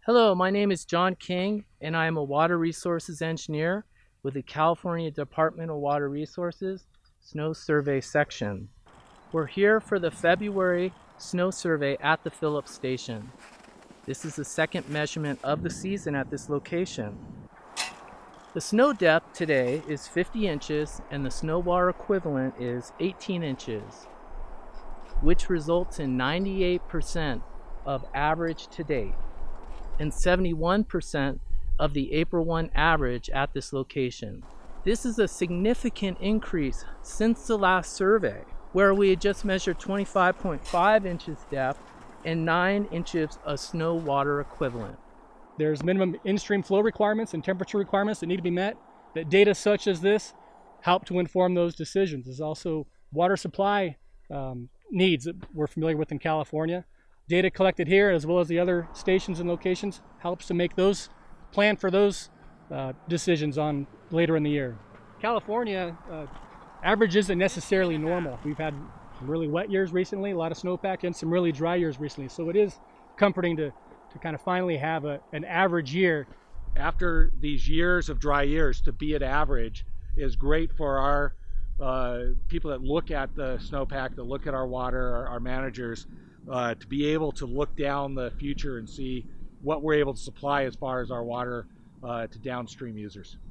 Hello, my name is John King, and I am a water resources engineer with the California Department of Water Resources Snow Survey Section. We're here for the February snow survey at the Phillips station. This is the second measurement of the season at this location. The snow depth today is 50 inches and the snow water equivalent is 18 inches, which results in 98% of average to date and 71% of the April 1 average at this location. This is a significant increase since the last survey, where we had just measured 25.5 inches depth and 9 inches of snow water equivalent. There's minimum in-stream flow requirements and temperature requirements that need to be met. That data such as this help to inform those decisions. There's also water supply needs that we're familiar with in California. Data collected here, as well as the other stations and locations, helps to make those, plan for those decisions on later in the year. California, average isn't necessarily normal. We've had some really wet years recently, a lot of snowpack, and some really dry years recently. So it is comforting to kind of finally have an average year. After these years of dry years, to be at average is great for our people that look at the snowpack, that look at our water, our managers, to be able to look down the future and see what we're able to supply as far as our water to downstream users.